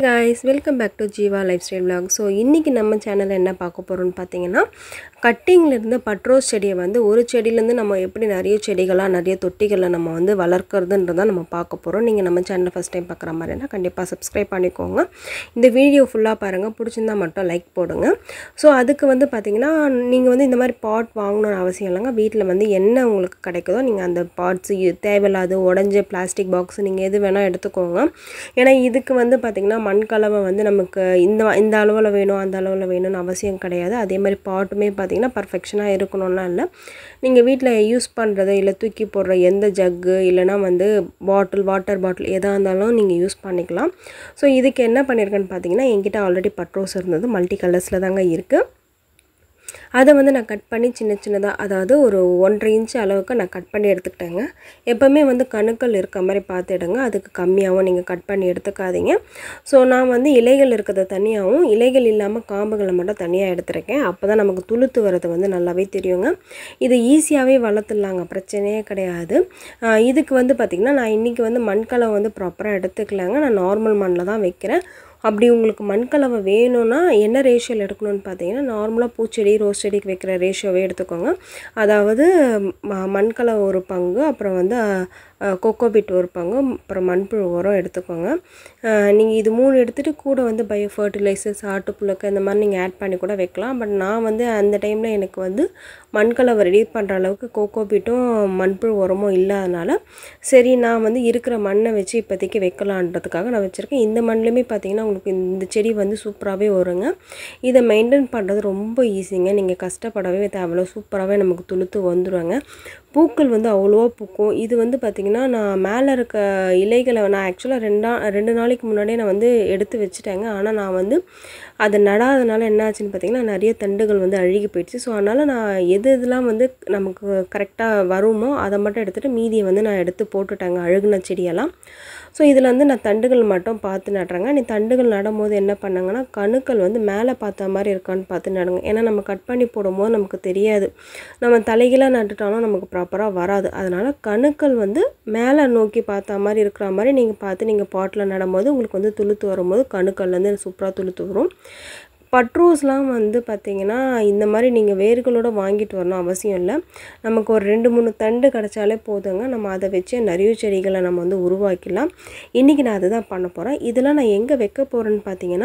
guys, welcome back to Jiva Lifestyle Vlog. So இன்னைக்கு நம்ம சேனல்ல என்ன பார்க்க போறோம்னு பாத்தீங்கன்னா கட்டிங்ல இருந்து பட்ரோஸ் செடியை வந்து ஒரு செடியில இருந்து நம்ம எப்படி நிறைய செடிகளா நிறைய தொட்டிகள நம்ம வந்து வளர்க்கிறதுன்றத நம்ம பார்க்க போறோம். நீங்க நம்ம சேனலை ஃபர்ஸ்ட் டைம் பார்க்குற மாதிரினா கண்டிப்பா Subscribe பண்ணிக்கோங்க. இந்த வீடியோ ஃபுல்லா பாருங்க. பிடிச்சிருந்தா மட்டும் லைக் போடுங்க. சோ அதுக்கு வந்து பாத்தீங்கன்னா நீங்க வந்து இந்த மாதிரி பாட் வாங்கணும்னு அவசியம் இல்லங்க. வீட்ல வந்து என்ன உங்களுக்கு கிடைக்குதோ நீங்க அந்த பாட்ஸ் தேவையில்லாத உடைஞ்ச பிளாஸ்டிக் பாக்ஸ் நீங்க எது வேணா எடுத்துக்கோங்க. ஏனா இதுக்கு வந்து பாத்தீங்கன்னா மண் கலவை வந்து நமக்கு இந்த அளவுல வேணும் அந்த அளவுல வேணும்னு அவசியம் கிடையாது. அதே மாதிரி பாட்டுமே பாத்தீங்கன்னா பெர்ஃபெக்ஷனா இருக்கணும்னா இல்ல. நீங்க வீட்ல யூஸ் பண்றது இல்ல தூக்கி போடுற எந்த ஜக் இல்லனா வந்து வாட்டர் பாட்டில் எதா இருந்தாலும் நீங்க யூஸ் பண்ணிக்கலாம். சோ இதுக்கு என்ன பண்ணிருக்கேன்னு பாத்தீங்கன்னா என்கிட்ட ஆல்ரெடி பட்ரோஸ் இருந்தது மல்டி கலர்ஸ்ல தாங்க இருக்கு. அதை வந்து நான் கட் பண்ணி சின்னதா அதாவது ஒரு 1.5 இன்ச் அளவுக்கு நான் கட் பண்ணி எடுத்துக்கிட்டேங்க. எப்பவுமே வந்து கணுக்கள் இருக்க மாதிரி பார்த்துடுங்க. அதுக்கு கம்மியாவும் நீங்க கட் பண்ணி எடுத்துக்காதீங்க. சோ நான் வந்து இலைகள் இருக்கத தனியாவும் இலைகள் இல்லாம காம்புகளை மட்டும் தனியா எடுத்துறேன். அப்பதான் நமக்கு துளுத்து வரது வந்து நல்லாவே தெரியுங்க. இது ஈஸியாவே வளர்த்துடலாங்க. பிரச்சனையே கிடையாது. இதுக்கு வந்து பாத்தீங்கன்னா நான் இன்னைக்கு வந்து மண்கலவை வந்து ப்ராப்பரா எடுத்துக்கலாங்க. நான் நார்மல் மண்ல தான் வைக்கிறேன். அப்படி உங்களுக்கு மண்கலவை வேணும்னா என்ன ரேஷியோல எடுக்கணும்னு பாத்தீங்கன்னா நார்மலா பூச்செடி ரோஸ் செடிக்கு வைக்கிற ரேஷியோவே எடுத்துக்கோங்க. அதாவது மண்கலவை ஒரு பங்கு அப்புறம் வந்து கோகோபிட் ஒரு பங்கு அப்புறம் மண்புழு உரம் எடுத்துக்கோங்க. நீங்க இது மூணு எடுத்துட்டு கூட வந்து பயோ ஃபெர்டிலைசர்ஸ் ஆட்டுப்புழுக்க இந்த மாதிரி நீங்க ஆட் பண்ணி கூட வைக்கலாம். பட் நான் வந்து அந்த டைம்ல எனக்கு வந்து மண்கலவை ரெடி பண்ற அளவுக்கு கோகோபிட்டும் மண்புழு உரமும் இல்லாதனால சரி நான் வந்து இருக்கிற மண்ணை வச்சு இப்போதைக்கு வைக்கலாம்ன்றதுக்காக நான் வச்சிருக்கேன். இந்த மண்ணுலயே பாத்தீங்கன்னா உங்களுக்கு இந்த செடி வந்து சூப்பராவே வருங்க. இத மெயின்टेन பண்றது ரொம்ப ஈஸிங்க. நீங்க கஷ்டப்படவே தேவையில்ல. சூப்பராவே நமக்கு துளுத்து வந்துருவாங்க. பூக்கள் வந்து அவ்வளவா பூக்கும். இது வந்து பாத்தீங்கன்னா நான் மேல இருக்க இலைகளை நான் एक्चुअली 2 நாளைக்கு முன்னாடியே நான் வந்து எடுத்து வச்சிட்டேங்க. ஆனா நான் வந்து அத நடாதனால என்ன ஆச்சுன்னு பாத்தீங்கன்னா நிறைய தண்டுகள் வந்து அழுகி போயிடுச்சு. சோ அதனால நான் எதெல்லாம் வந்து நமக்கு கரெக்ட்டா வருமோ அத மட்டும் எடுத்துட்டு மீதியை வந்து நான் எடுத்து போட்டுட்டேங்க அழுகுன செடியெல்லாம். சோ இதுல வந்து நான் தண்டுகள் மட்டும் பார்த்து நட்றேங்க. நீ தண்டுகள் நடும்போது என்ன பண்ணாங்கன்னா கணுக்கள் வந்து மேலே பார்த்த மாதிரி இருக்கான்னு பார்த்து நடுங்க. ஏனா நம்ம கட் பண்ணி போடும்போது நமக்கு தெரியாது. நம்ம தலைகீழா நட்டுட்டாலும் நமக்கு ப்ராப்பரா வராது. அதனால கணுக்கள் வந்து மேலே நோக்கி பார்த்த மாதிரி இருக்கிற மாதிரி நீங்க பார்த்து நீங்க பாட்ல நடும்போது உங்களுக்கு வந்து துளுத்து வரும்போது கணுக்கள்ல இருந்து சூப்பரா துளுத்து வரும். பட்ரோஸ்லாம் வந்து பாத்தீங்கன்னா இந்த மாதிரி நீங்க வேர்களோட வாங்கிட்டு வரணும் அவசியம் இல்ல. நமக்கு ஒரு 2-3 தண்டு கிடைச்சாலே போதுங்க. நம்ம அதை வச்சு நிறைய செடிகளை நம்ம வந்து உருவாக்கிடலாம். இன்னைக்கு நான் அதுதான் பண்ண போறேன். இதெல்லாம் நான் எங்க வைக்க போறேன்னு பாத்தீங்கன்னா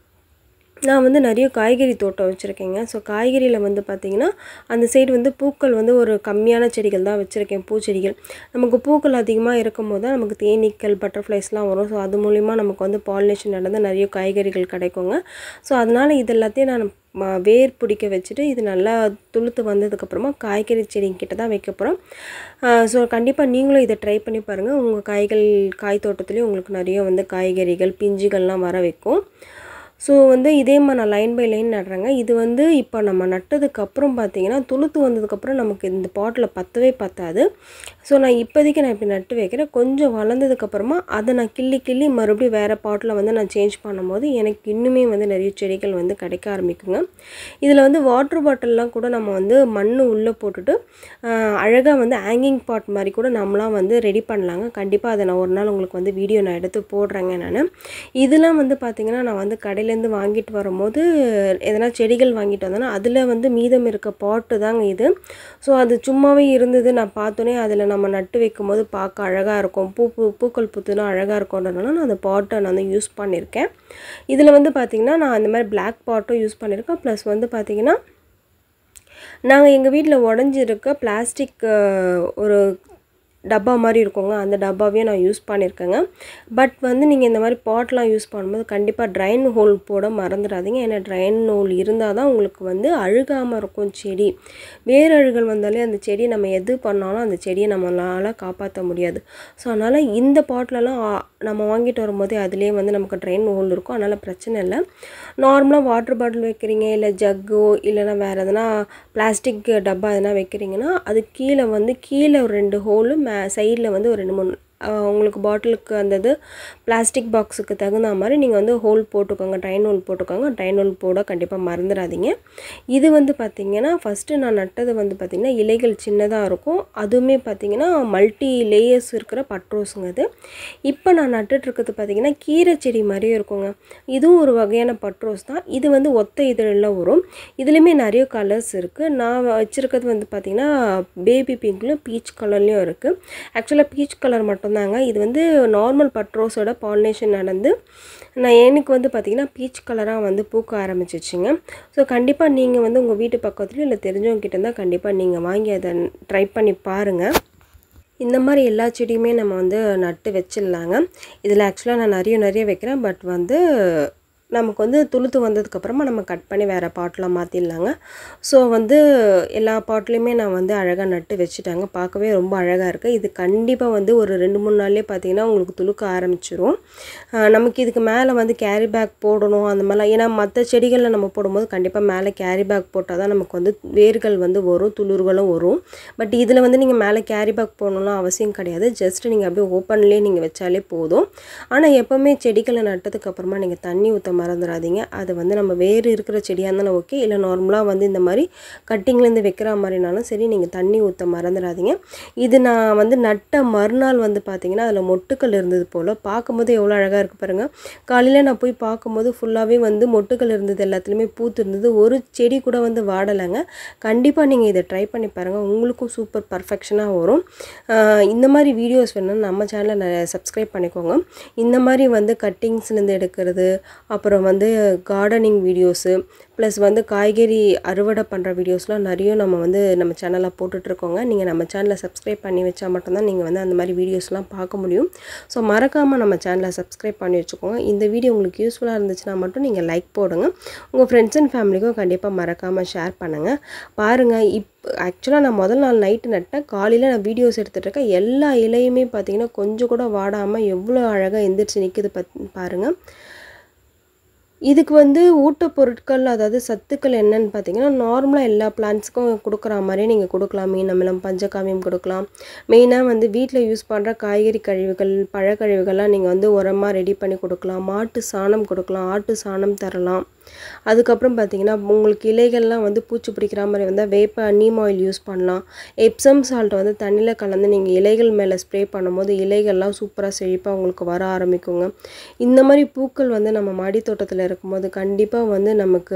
நான் வந்து நிறைய காய்கறி தோட்டம் வச்சிருக்கேங்க. சோ காய்கறில வந்து பாத்தீங்கன்னா அந்த சைடு வந்து பூக்கள் வந்து ஒரு கம்மியான செடிகள் தான் வச்சிருக்கேன் பூச்செடிகள். நமக்கு பூக்கள் அதிகமா இருக்கும்போது தான் நமக்கு தேனீக்கள் பட்டர்ஃப்ளைஸ்லாம் வரும். சோ அது மூலமா நமக்கு வந்து பாலினேஷன் நடந்து நிறைய காய்கறிகள் கிடைக்குங்க. சோ அதனால இது எல்லாத்தையும் நான் வேர் பிடிக்க வச்சிட்டு இது நல்லா துளுத்து வந்ததுக்கு அப்புறமா காய்கறி செடி கிட்ட தான் வைக்க போறோம். சோ கண்டிப்பா நீங்களும் இத ட்ரை பண்ணி பாருங்க. உங்க காய் தோட்டத்திலே உங்களுக்கு நிறைய வந்து காய்கறிகள் பிஞ்சுகள்லாம் வர வைக்கும். சோ வந்து இதே மாதிரி நான் லைன் பை லைன் நட்றேங்க. இது வந்து இப்போ நம்ம நட்டதுக்கு அப்புறம் பாத்தீங்கன்னா துளுத்து வந்ததுக்கு அப்புறம் நமக்கு இந்த பாட்ல பத்தவே பத்தாது. சோ நான் இப்போதைக்கு நான் இப்படி நட்டு வைக்கிறேன். கொஞ்சம் வளர்ந்ததுக்கு அப்புறமா அதை நான் கிள்ளி மறுபடியும் வேற பாட்ல வந்து நான் சேஞ்ச் பண்ணும்போது எனக்கு இன்னுமே வந்து நிறைய செடிகள் வந்து கிடைக்க ஆரம்பிக்குங்க. இதுல வந்து வாட்டர் பாட்டில்லாம் கூட நம்ம வந்து மண்ணு உள்ள போட்டுட்டு அழகா வந்து ஹேங்கிங் பாட் மாதிரி கூட நம்மலாம் வந்து ரெடி பண்ணலாங்க. கண்டிப்பா அதை நான் ஒரு நாள் உங்களுக்கு வந்து வீடியோ நான் எடுத்து போடுறேங்க நானு. இதெல்லாம் வந்து பாத்தீங்கன்னா நான் வந்து கடையில இருந்து வாங்கிட்டு வரும்போது எதனா செடிகள் வாங்கிட்டு வந்தேனா அதுல வந்து மீதம் இருக்க பாட் தாங்க இது. சோ அது சும்மாவே இருந்தது நான் பார்த்தோனே அதுல நம்ம நட்டு வைக்கும்போது பார்க்க அழகா இருக்கும். பூக்கள் பூத்துனா அழகா இருக்கும்ன்றனால நான் அந்த பாட்டை நான் வந்து யூஸ் பண்ணிருக்கேன். இதுல வந்து பாத்தீங்கன்னா நான் இந்த மாதிரி Black பாட்டும் யூஸ் பண்ணிருக்கேன். ப்ளஸ் வந்து பாத்தீங்கன்னா நாங்க எங்க வீட்ல உடைஞ்சிருக்க பிளாஸ்டிக் ஒரு டப்பா மாதிரி இருக்குங்க. அந்த டப்பாவே நான் யூஸ் பண்ணிருக்கேங்க. பட் வந்து நீங்க இந்த மாதிரி பாட்லாம் யூஸ் பண்ணும்போது கண்டிப்பா ட்ரைன் ஹோல் போட மறந்துடாதீங்க. ஏனா ட்ரைன் ஹோல் இருந்தா தான் உங்களுக்கு வந்து அழுகாம இருக்கும் செடி. வேர் அழுகல் வந்தாலே அந்த செடி நம்ம எது பண்ணாலும் அந்த செடியை நம்மளால காப்பாற்ற முடியாது. சோ அதனால இந்த பாட்லலாம் நம்ம வாங்கிட்டு வரும்போதே அதுலயே வந்து நமக்கு ட்ரைன் ஹோல் இருக்கும். அதனால பிரச்சனை இல்ல. நார்மலா வாட்டர் பாட்டில் வைக்கிறீங்க இல்ல ஜக்கோ இல்லனா வேற எதனா பிளாஸ்டிக் டப்பா எதனா வைக்கிறீங்கன்னா அது கீழ ஒரு 2 ஹோல் சைடுல வந்து ஒரு 2-3 உங்களுக்கு பாட்டிலுக்கு அந்த இது பிளாஸ்டிக் பாக்ஸுக்கு தகுந்த மாதிரி நீங்கள் வந்து ஹோல் போட்டுக்கோங்க, ட்ரைன் ஹோல் போட்டுக்கோங்க. ட்ரைன் ஹோல் போட கண்டிப்பாக மறந்துடாதீங்க. இது வந்து பார்த்திங்கன்னா ஃபஸ்ட்டு நான் நட்டது வந்து பார்த்திங்கன்னா இலைகள் சின்னதாக இருக்கும். அதுவுமே பார்த்திங்கன்னா மல்டி லேயர்ஸ் இருக்கிற பட்ரோஸுங்க அது. இப்போ நான் நட்டுட்ருக்கிறது பார்த்திங்கன்னா கீரை செடி மாதிரியே இருக்குங்க. இதுவும் ஒரு வகையான பட்ரோஸ் தான். இது வந்து ஒத்த இதழில் வரும். இதுலேயுமே நிறைய கலர்ஸ் இருக்குது. நான் வச்சுருக்கிறது வந்து பார்த்திங்கன்னா பேபி பிங்க்லையும் பீச் கலர்லேயும் இருக்குது. ஆக்சுவலாக பீச் கலர் மட்டும்தாங்க. இது வந்து நார்மல் பட்ரோஸோட பாலினேஷன் நடந்து எனக்கு வந்து பார்த்திங்கன்னா பீச் கலராக வந்து பூக்க ஆரம்பிச்சிச்சுங்க. ஸோ கண்டிப்பாக நீங்கள் வந்து உங்கள் வீட்டு பக்கத்துலையும் இல்லை தெரிஞ்சவங்க கிட்ட இருந்தால் கண்டிப்பாக நீங்கள் வாங்கி அதை ட்ரை பண்ணி பாருங்கள். இந்த மாதிரி எல்லா செடியுமே நம்ம வந்து நட்டு வச்சிடலாங்க. இதில் ஆக்சுவலாக நான் நிறைய வைக்கிறேன். பட் வந்து நமக்கு வந்து துளுத்து வந்ததுக்கப்புறமா நம்ம கட் பண்ணி வேறு பாட்டில் மாற்றிடலாங்க. ஸோ வந்து எல்லா பாட்லேயுமே நான் வந்து அழகாக நட்டு வச்சுட்டாங்க. பார்க்கவே ரொம்ப அழகாக இருக்குது. இது கண்டிப்பாக வந்து ஒரு 2-3 நாள்லேயே பார்த்திங்கன்னா உங்களுக்கு துளுக்க ஆரம்பிச்சிரும். நமக்கு இதுக்கு மேலே வந்து கேரி பேக் போடணும் அந்த மாதிரிலாம். ஏன்னா மற்ற செடிகளில் நம்ம போடும்போது கண்டிப்பாக மேலே கேரி பேக் போட்டால் தான் நமக்கு வந்து வேர்கள் வந்து வரும், துளிர்களும் வரும். பட் இதில் வந்து நீங்கள் மேலே கேரி பேக் போடணும்லாம் அவசியம் கிடையாது. ஜஸ்ட் நீங்கள் அப்படியே ஓப்பன்லேயே நீங்கள் வச்சாலே போதும். ஆனால் எப்போவுமே செடிகளை நட்டதுக்கப்புறமா நீங்கள் தண்ணி ஊற்ற மறந்துடாதீங்க. அது வந்து நம்ம வேறு இருக்கிற செடியாக இருந்தாலும் ஓகே, இல்லை நார்மலாக வந்து இந்த மாதிரி கட்டிங்லேருந்து வைக்கிற மாதிரினாலும் சரி, நீங்கள் தண்ணி ஊற்ற மறந்துடாதீங்க. இது நான் வந்து நட்ட மறுநாள் வந்து பார்த்திங்கன்னா அதில் மொட்டுக்கள் இருந்தது போல். பார்க்கும்போது எவ்வளோ அழகாக இருக்குது பாருங்கள். காலையில் நான் போய் பார்க்கும்போது ஃபுல்லாகவே வந்து மொட்டுக்கள் இருந்தது, எல்லாத்துலேயுமே பூத்து இருந்தது. ஒரு செடி கூட வந்து வாடலைங்க. கண்டிப்பாக நீங்கள் இதை ட்ரை பண்ணி பாருங்கள். உங்களுக்கும் சூப்பர் பர்ஃபெக்ஷனாக வரும். இந்த மாதிரி வீடியோஸ் வேணும்னா நம்ம சேனலை சப்ஸ்கிரைப் பண்ணிக்கோங்க. இந்த மாதிரி வந்து கட்டிங்ஸ்லேருந்து எடுக்கிறது, அப்புறம் வந்து கார்டனிங் வீடியோஸு, ப்ளஸ் வந்து காய்கறி அறுவடை பண்ணுற வீடியோஸ்லாம் நிறைய நம்ம வந்து நம்ம சேனலில் போட்டுட்ருக்கோங்க. நீங்கள் நம்ம சேனலை சப்ஸ்கிரைப் பண்ணி வச்சா மட்டும்தான் நீங்கள் வந்து அந்த மாதிரி வீடியோஸ்லாம் பார்க்க முடியும். ஸோ மறக்காமல் நம்ம சேனலை சப்ஸ்கிரைப் பண்ணி வச்சுக்கோங்க. இந்த வீடியோ உங்களுக்கு யூஸ்ஃபுல்லாக இருந்துச்சுன்னா மட்டும் நீங்கள் லைக் போடுங்க. உங்கள் ஃப்ரெண்ட்ஸ் அண்ட் ஃபேமிலிக்கும் கண்டிப்பாக மறக்காமல் ஷேர் பண்ணுங்கள். பாருங்கள், ஆக்சுவலாக நான் முதல் நாள் நைட்டு நட்டேன். காலையில் நான் வீடியோஸ் எடுத்துகிட்ருக்கேன். எல்லா இலையுமே பார்த்திங்கன்னா கொஞ்சம் கூட வாடாமல் எவ்வளோ அழகாக எந்திரிச்சு நிற்குது பாருங்கள். இதுக்கு வந்து ஊட்டப்பொருட்கள், அதாவது சத்துக்கள் என்னன்னு பார்த்தீங்கன்னா, நார்மலாக எல்லா பிளான்ட்ஸுக்கும் கொடுக்குற மாதிரி நீங்கள் கொடுக்கலாம். மீன் அமிலம், பஞ்சகாவியம் கொடுக்கலாம். மெயினாக வந்து வீட்டில் யூஸ் பண்ணுற காய்கறி கழிவுகள், பழக்கழிவுகள்லாம் நீங்கள் வந்து உரமாக ரெடி பண்ணி கொடுக்கலாம். மாட்டு சாணம் கொடுக்கலாம், ஆட்டு சாணம் தரலாம். அதுக்கப்புறம் பார்த்திங்கன்னா உங்களுக்கு இலைகள்லாம் வந்து பூச்சி பிடிக்கிற மாதிரி வந்தால் வேப்ப நீம் ஆயில் யூஸ் பண்ணலாம். எப்சம் சால்ட் வந்து தண்ணியில் கலந்து நீங்கள் இலைகள் மேலே ஸ்ப்ரே பண்ணும்போது இலைகள்லாம் சூப்பராக செழிப்பாக உங்களுக்கு வர ஆரம்பிக்குங்க. இந்த மாதிரி பூக்கள் வந்து நம்ம மாடி தோட்டத்தில் இருக்கும்போது கண்டிப்பாக வந்து நமக்கு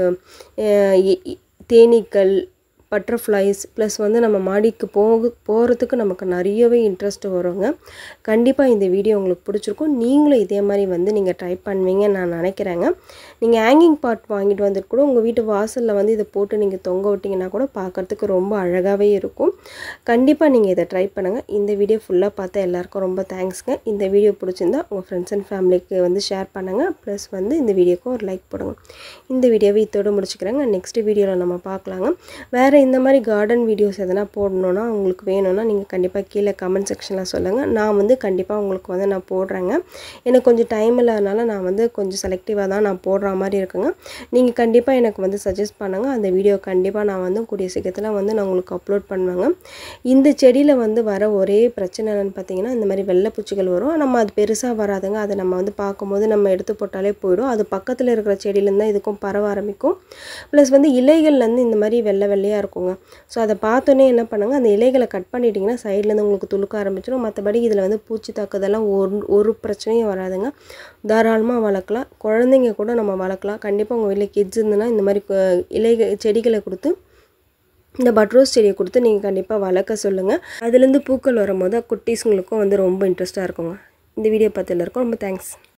தேனீக்கள், பட்டர்ஃப்ளைஸ், ப்ளஸ் வந்து நம்ம மாடிக்கு போகிறதுக்கு நமக்கு நிறையவே இன்ட்ரெஸ்ட் வருங்க. கண்டிப்பாக இந்த வீடியோ உங்களுக்கு பிடிச்சிருக்கும். நீங்களும் இதே மாதிரி வந்து நீங்கள் ட்ரை பண்ணுவீங்கன்னு நான் நினைக்கிறேங்க. நீங்கள் ஹேங்கிங் பாட் வாங்கிட்டு வந்துட்டு கூட உங்கள் வீட்டு வாசலில் வந்து இதை போட்டு நீங்கள் தொங்க விட்டிங்கன்னா கூட பார்க்குறதுக்கு ரொம்ப அழகாகவே இருக்கும். கண்டிப்பாக நீங்கள் இதை ட்ரை பண்ணுங்கள். இந்த வீடியோ ஃபுல்லாக பார்த்தா எல்லாருக்கும் ரொம்ப தேங்க்ஸ்ங்க. இந்த வீடியோ பிடிச்சிருந்தா உங்கள் ஃப்ரெண்ட்ஸ் அண்ட் ஃபேமிலிக்கு வந்து ஷேர் பண்ணுங்கள். ப்ளஸ் வந்து இந்த வீடியோக்கு ஒரு லைக் போடுங்க. இந்த வீடியோவை இதோடு முடிச்சுக்கிறேங்க. நெக்ஸ்ட் வீடியோவில் நம்ம பார்க்கலாங்க. வேறு இந்த மாதிரி கார்டன் வீடியோஸ் எதனா போடணுன்னா உங்களுக்கு வேணும்னா நீங்கள் கண்டிப்பாக கீழே கமெண்ட் செக்ஷனில் சொல்லுங்கள். நான் வந்து கண்டிப்பாக உங்களுக்கு வந்து நான் போடுறேங்க. எனக்கு கொஞ்சம் டைம் இல்லாதனால நான் வந்து கொஞ்சம் செலக்டிவாக தான் நான் போடுற மாதிரி இருக்குங்க. நீங்கள் கண்டிப்பாக எனக்கு வந்து சஜஸ்ட் பண்ணுங்கள். அந்த வீடியோ கண்டிப்பாக நான் வந்து கூடிய சீக்கிரத்தில் வந்து நான் உங்களுக்கு அப்லோட் பண்ணுவேங்க. இந்த செடியில் வந்து வர ஒரே பிரச்சனை என்னென்னு பார்த்தீங்கன்னா, இந்த மாதிரி வெள்ளைப்பூச்சிகள் வரும். நம்ம அது பெருசாக வராதுங்க. அதை நம்ம வந்து பார்க்கும்போது நம்ம எடுத்து போட்டாலே போயிடும். அது பக்கத்தில் இருக்கிற செடியிலேருந்து தான் இதுக்கும் பரவ ஆரம்பிக்கும். ப்ளஸ் வந்து இலைகள்லேருந்து இந்த மாதிரி வெள்ளையாக இருக்குங்க. ஸோ அதை பார்த்தோன்னே என்ன பண்ணுங்க, அந்த இலைகளை கட் பண்ணிட்டீங்கன்னா சைட்லேருந்து உங்களுக்கு துளுக்க ஆரம்பிச்சிடும். மற்றபடி இதில் வந்து பூச்சி தாக்குதெல்லாம் ஒரு பிரச்சனையும் வராதுங்க. தாராளமாக வளர்க்கலாம். குழந்தைங்க கூட நம்ம வளர்க்கலாம். கண்டிப்பாக உங்கள் வீட்டில் கிட்ஸ் இருந்துன்னா இந்த மாதிரி செடிகளை கொடுத்து, இந்த பட்ரோஸ் செடியை கொடுத்து நீங்கள் கண்டிப்பாக வளர்க்க சொல்லுங்கள். அதுலேருந்து பூக்கள் வரும்போது குட்டீஸுங்களுக்கும் வந்து ரொம்ப இன்ட்ரெஸ்ட்டாக இருக்குங்க. இந்த வீடியோ பார்த்து எல்லாருக்கும் ரொம்ப தேங்க்ஸ்.